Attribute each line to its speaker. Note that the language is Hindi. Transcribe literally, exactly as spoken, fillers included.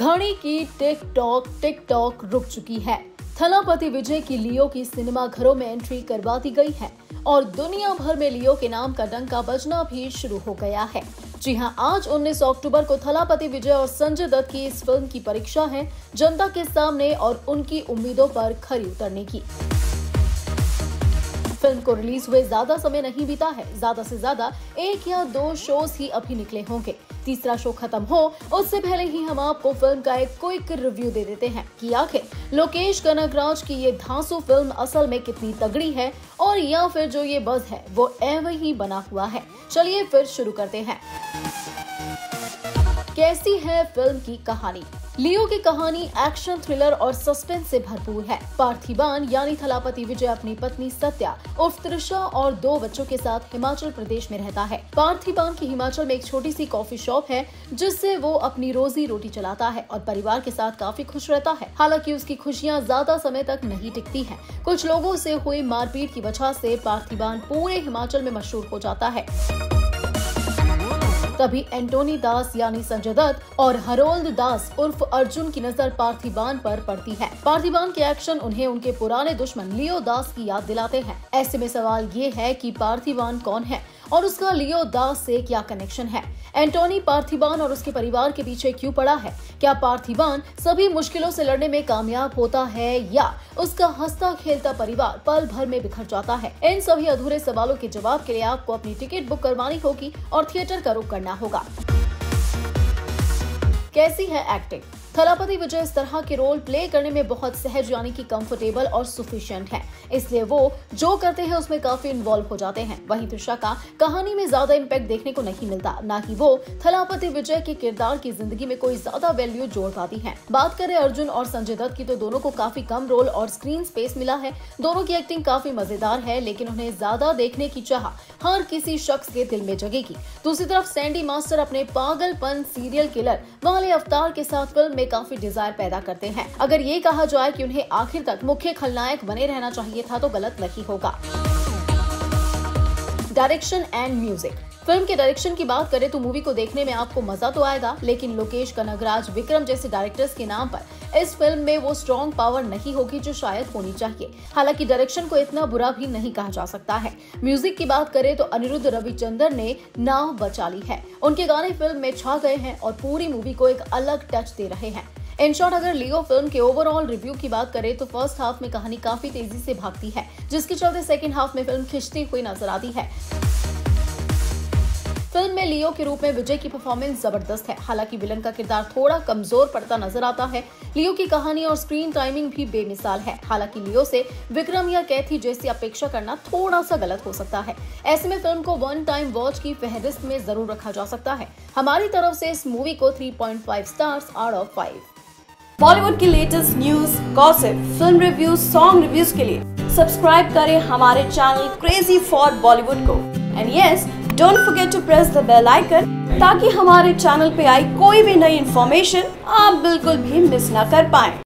Speaker 1: घड़ी की टिक टॉक टिक टॉक रुक चुकी है। थलापति विजय की लियो की सिनेमा घरों में एंट्री करवा दी गई है और दुनिया भर में लियो के नाम का डंका बजना भी शुरू हो गया है। जी हां, आज उन्नीस अक्टूबर को थलापति विजय और संजय दत्त की इस फिल्म की परीक्षा है जनता के सामने और उनकी उम्मीदों पर खरी उतरने की। फिल्म को रिलीज हुए ज्यादा समय नहीं बीता है, ज्यादा से ज्यादा एक या दो शोज ही अभी निकले होंगे। तीसरा शो खत्म हो उससे पहले ही हम आपको फिल्म का एक क्विक रिव्यू दे देते हैं कि आखिर लोकेश कनगराज की ये धांसू फिल्म असल में कितनी तगड़ी है और या फिर जो ये बज़ है वो एवं ही बना हुआ है। चलिए फिर शुरू करते हैं। कैसी है फिल्म की कहानी? लियो की कहानी एक्शन, थ्रिलर और सस्पेंस से भरपूर है। पार्थिबान यानी थलापति विजय अपनी पत्नी सत्या उर्फ त्रिशा और दो बच्चों के साथ हिमाचल प्रदेश में रहता है। पार्थिबान की हिमाचल में एक छोटी सी कॉफी शॉप है जिससे वो अपनी रोजी रोटी चलाता है और परिवार के साथ काफी खुश रहता है। हालांकि उसकी खुशियां ज्यादा समय तक नहीं टिकती हैं। कुछ लोगों से हुई मारपीट की वजह से पार्थिबान पूरे हिमाचल में मशहूर हो जाता है। तभी एंटोनी दास यानी संजय दत्त और हरोल्द दास उर्फ अर्जुन की नजर पार्थिबान पर पड़ती है। पार्थिबान के एक्शन उन्हें उनके पुराने दुश्मन लियो दास की याद दिलाते हैं। ऐसे में सवाल ये है कि पार्थिबान कौन है और उसका लियो दास से क्या कनेक्शन है? एंटोनी पार्थिबान और उसके परिवार के पीछे क्यों पड़ा है? क्या पार्थिबान सभी मुश्किलों से लड़ने में कामयाब होता है या उसका हंसता खेलता परिवार पल भर में बिखर जाता है? इन सभी अधूरे सवालों के जवाब के लिए आपको अपनी टिकट बुक करवानी होगी और थिएटर का रुख करना होगा। कैसी है एक्टिंग? थलापति विजय इस तरह के रोल प्ले करने में बहुत सहज यानी कि कंफर्टेबल और सफिशिएंट है, इसलिए वो जो करते हैं उसमें काफी इन्वॉल्व हो जाते हैं। वहीं त्रिशा का कहानी में ज्यादा इम्पैक्ट देखने को नहीं मिलता, ना कि वो थलापति विजय के किरदार की जिंदगी में कोई ज्यादा वैल्यू जोड़ पाती है। बात करें अर्जुन और संजय दत्त की तो दोनों को काफी कम रोल और स्क्रीन स्पेस मिला है। दोनों की एक्टिंग काफी मजेदार है, लेकिन उन्हें ज्यादा देखने की चाह हर किसी शख्स के दिल में जगेगी। दूसरी तरफ सैंडी मास्टर अपने पागलपन सीरियल किलर वाले अवतार के साथ फिल्म में काफी डिजायर पैदा करते हैं। अगर ये कहा जाए कि उन्हें आखिर तक मुख्य खलनायक बने रहना चाहिए था तो गलत नहीं होगा। Direction and music. फिल्म के डायरेक्शन की बात करें तो मूवी को देखने में आपको मजा तो आएगा, लेकिन लोकेश कनगराज, विक्रम जैसे डायरेक्टर्स के नाम पर इस फिल्म में वो स्ट्रॉन्ग पावर नहीं होगी जो शायद होनी चाहिए। हालांकि डायरेक्शन को इतना बुरा भी नहीं कहा जा सकता है। म्यूजिक की बात करें तो अनिरुद्ध रविचंद्रन ने नाव बचा ली है। उनके गाने फिल्म में छा गए हैं और पूरी मूवी को एक अलग टच दे रहे हैं। इन शॉर्ट, अगर लियो फिल्म के ओवरऑल रिव्यू की बात करें तो फर्स्ट हाफ में कहानी काफी तेजी से भागती है, जिसके चलते सेकेंड हाफ में फिल्म खिंचती हुई नजर आती है। फिल्म में लियो के रूप में विजय की परफॉर्मेंस जबरदस्त है। हालांकि विलन का किरदार थोड़ा कमजोर पड़ता नजर आता है। लियो की कहानी और स्क्रीन टाइमिंग भी बेमिसाल है। हालांकि लियो से विक्रम या कैथी जैसी अपेक्षा करना थोड़ा सा गलत हो सकता है। ऐसे में फिल्म को वन टाइम वॉच की फहरिस्त में जरूर रखा जा सकता है। हमारी तरफ से इस मूवी को three point five stars out of five.
Speaker 2: Bollywood की latest news, gossip, film reviews, song reviews के लिए सब्सक्राइब करें हमारे चैनल क्रेजी फॉर बॉलीवुड को। And yes, don't forget to press the bell icon ताकि हमारे चैनल पे आई कोई भी नई इन्फॉर्मेशन आप बिल्कुल भी मिस ना कर पाएं।